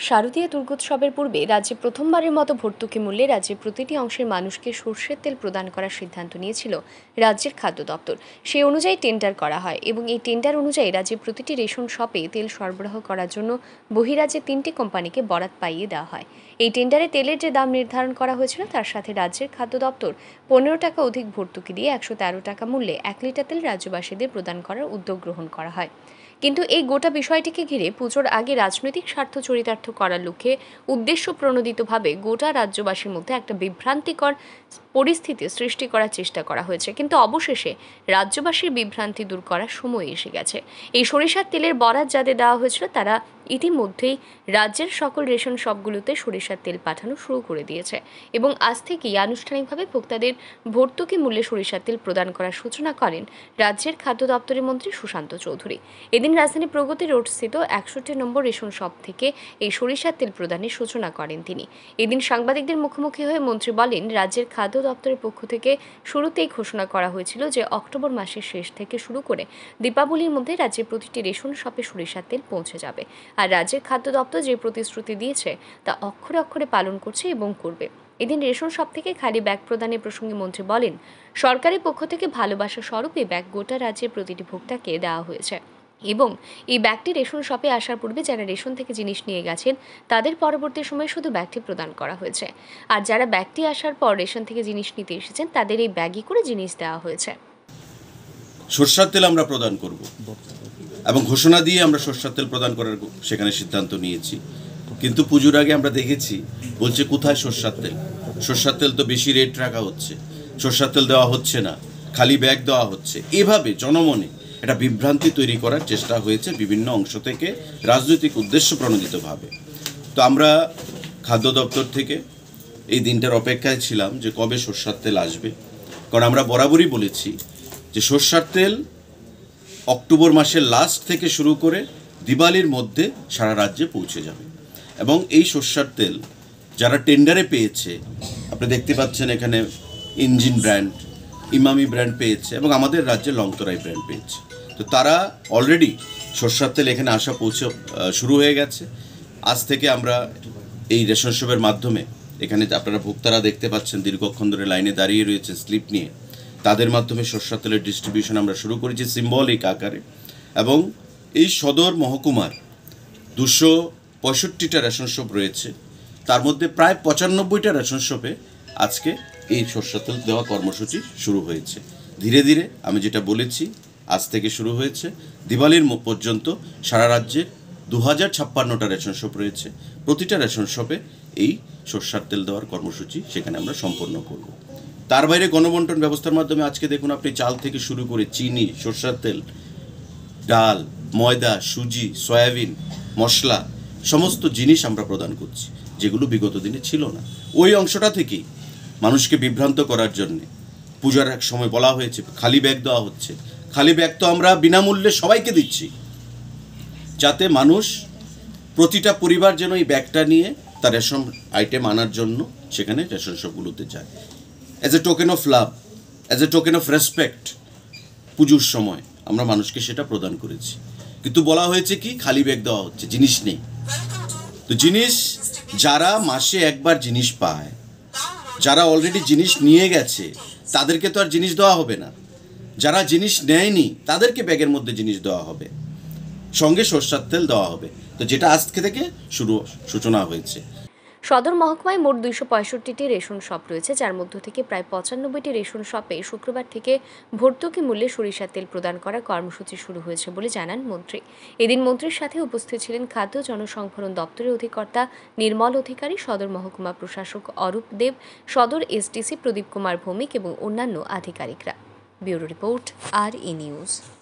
শারদীয় দুর্গোৎসবের পূর্বে রাজ্যে প্রথমবারের মতো ভর্তুকি মূল্যে রাজ্যের প্রতিটি অংশের মানুষকে সরষের তেল প্রদান করার সিদ্ধান্ত নিয়েছিল রাজ্যের খাদ্য দপ্তর। সেই অনুযায়ী টেন্ডার করা হয় এবং এই টেন্ডার অনুযায়ী রাজ্যের প্রতিটি রেশন শপে তেল সরবরাহ করার জন্য বহিরাজ্যের 3টি কোম্পানিকে বরাত পাইয়ে দেওয়া হয়। এই টেন্ডারে তেলের যে দাম নির্ধারণ করা হয়েছিল তার সাথে রাজ্যের খাদ্য দপ্তর 15 টাকা অধিক ভর্তুকি দিয়ে 113 টাকা মূল্যে 1 লিটার তেল রাজ্যবাসীদের প্রদান করার উদ্যোগ গ্রহণ করা হয়। কিন্তু এই গোটা বিষয়টিকে ঘিরে পুজোর আগে রাজনৈতিক স্বার্থ চরিতার্থ করার লক্ষ্যে উদ্দেশ্য প্রণোদিতভাবে গোটা রাজ্যবাসীর মধ্যে একটা বিভ্রান্তিকর পরিস্থিতি সৃষ্টি করার চেষ্টা করা হয়েছে। কিন্তু অবশেষে রাজ্যবাসীর বিভ্রান্তি দূর করার সময় এসে গেছে। এই সরিষার তেলের বরাত যাদের দেওয়া হয়েছিল তারা ইতিমধ্যেই রাজ্যের সকল রেশন শপগুলোতে সরিষার তেল পাঠানো শুরু করে দিয়েছে এবং আজ থেকেই আনুষ্ঠানিকভাবে ভোক্তাদের ভর্তুকি মূল্যে সরিষার তেল প্রদান করার সূচনা করেন রাজ্যের খাদ্য দপ্তরের মন্ত্রী সুশান্ত চৌধুরী। এদিন রাজধানী প্রগতি রোড স্থিত 61 নম্বর রেশন শপ থেকে এই সরিষার তেল প্রদানের সূচনা করেন তিনি। এদিন সাংবাদিকদের মুখোমুখি হয়ে মন্ত্রী বলেন, রাজ্যের খাদ্য দপ্তরের পক্ষ থেকে শুরুতেই ঘোষণা করা হয়েছিল যে অক্টোবর মাসের শেষ থেকে শুরু করে দীপাবলির মধ্যে রাজ্যের প্রতিটি রেশন শপে সরিষার তেল পৌঁছে যাবে। আর রাজ্যের খাদ্য দপ্তর যে প্রতিশ্রুতি দিয়েছে তা অক্ষরে অক্ষরে পালন করছে এবং করবে। এদিন রেশন শপ থেকে খালি ব্যাগ প্রদানের প্রসঙ্গে মন্ত্রী বলেন, সরকারের পক্ষ থেকে ভালোবাসা স্বরূপ এই ব্যাগ গোটা রাজ্যের প্রতিটি ভোক্তাকে দেওয়া হয়েছে এবং এই ব্যাগটি রেশন শপে আসার পূর্বে যারা রেশন থেকে জিনিস নিয়ে গেছেন তাদের পরবর্তী সময়ে শুধু ব্যাগটি প্রদান করা হয়েছে। আর যারা ব্যাগটি আসার পর রেশন থেকে জিনিস নিতে এসেছেন তাদের এই ব্যাগই করে জিনিস দেওয়া হয়েছে। সরষের তেল আমরা প্রদান করব এবং ঘোষণা দিয়ে আমরা সরষের তেল প্রদান করার সেখানে সিদ্ধান্ত নিয়েছি। কিন্তু পুজোর আগে আমরা দেখেছি বলছে কোথায় সরষের তেল, সরষের তেল তো বেশি রেট রাখা হচ্ছে, সরষের তেল দেওয়া হচ্ছে না, খালি ব্যাগ দেওয়া হচ্ছে। এভাবে জনমনে একটা বিভ্রান্তি তৈরি করার চেষ্টা হয়েছে বিভিন্ন অংশ থেকে রাজনৈতিক উদ্দেশ্য প্রণোদিতভাবে। তো আমরা খাদ্য দপ্তর থেকে এই দিনটার অপেক্ষায় ছিলাম যে কবে সরষের তেল আসবে, কারণ আমরা বরাবরই বলেছি যে সরষের তেল অক্টোবর মাসের লাস্ট থেকে শুরু করে দিওয়ালির মধ্যে সারা রাজ্যে পৌঁছে যাবে। এবং এই সরষের তেল যারা টেন্ডারে পেয়েছে, আপনি দেখতে পাচ্ছেন এখানে ইঞ্জিন ব্র্যান্ড, ইমামি ব্র্যান্ড পেয়েছে এবং আমাদের রাজ্যে লংতরাই ব্র্যান্ড পেয়েছে। তো তারা অলরেডি সরষের তেল এখানে আসা শুরু হয়ে গেছে। আজ থেকে আমরা এই রেশন শপের মাধ্যমে এখানে আপনারা ভোক্তারা দেখতে পাচ্ছেন দীর্ঘক্ষণ ধরে লাইনে দাঁড়িয়ে রয়েছে স্লিপ নিয়ে, তাদের মাধ্যমে সরষের তেলের ডিস্ট্রিবিউশন আমরা শুরু করেছি সিম্বলিক আকারে। এবং এই সদর মহকুমার 265টা রেশন শপ রয়েছে, তার মধ্যে প্রায় 95টা রেশন শপে আজকে এই সরষের তেল দেওয়া কর্মসূচি শুরু হয়েছে। ধীরে ধীরে আমি যেটা বলেছি আজ থেকে শুরু হয়েছে, দিওয়ালির পর্যন্ত সারা রাজ্যের 2056টা রেশন শপ রয়েছে, প্রতিটা রেশন শপে এই সরষের তেল দেওয়ার কর্মসূচি সেখানে আমরা সম্পন্ন করব। তার বাইরে গণবন্টন ব্যবস্থার মাধ্যমে আজকে দেখুন আপনি চাল থেকে শুরু করে চিনি, সরষের তেল, ডাল, ময়দা, সুজি, সয়াবিন, মশলা সমস্ত জিনিস আমরা প্রদান করছি, যেগুলো বিগত দিনে ছিল না। ওই অংশটা থেকেই মানুষকে বিভ্রান্ত করার জন্যে পূজার এক সময় বলা হয়েছে খালি ব্যাগ দেওয়া হচ্ছে। খালি ব্যাগ তো আমরা বিনামূল্যে সবাইকে দিচ্ছি, যাতে মানুষ প্রতিটা পরিবার যেন এই ব্যাগটা নিয়ে তার রেশন আইটেম আনার জন্য সেখানে রেশন শপগুলোতে যায়। As a token of love, as a token of respect পুজোর সময় আমরা মানুষকে সেটা প্রদান করেছি। কিন্তু বলা হয়েছে কি খালি ব্যাগ দেওয়া হচ্ছে, জিনিস নেই। তো জিনিস যারা মাসে একবার জিনিস পায়, যারা অলরেডি জিনিস নিয়ে গেছে তাদেরকে তো আর জিনিস দেওয়া হবে না, যারা জিনিস নেয়নি তাদেরকে ব্যাগের মধ্যে জিনিস দেওয়া হবে, সঙ্গে সরষের তেল দেওয়া হবে। তো যেটা আজ থেকে সূচনা হয়েছে। সদর মহকুমায় মোট 265টি রেশন শপ রয়েছে, যার মধ্য থেকে প্রায় 95টি রেশন শপে শুক্রবার থেকে ভর্তুকি মূল্যে সরিষার তেল প্রদান করার কর্মসূচি শুরু হয়েছে বলে জানান মন্ত্রী। এদিন মন্ত্রীর সাথে উপস্থিত ছিলেন খাদ্য জনসংভরণ দপ্তরের অধিকর্তা নির্মল অধিকারী, সদর মহকুমা প্রশাসক অরূপ দেব, সদর এসডিসি প্রদীপ কুমার ভৌমিক এবং অন্যান্য আধিকারিকরা। Bureau report, RE news.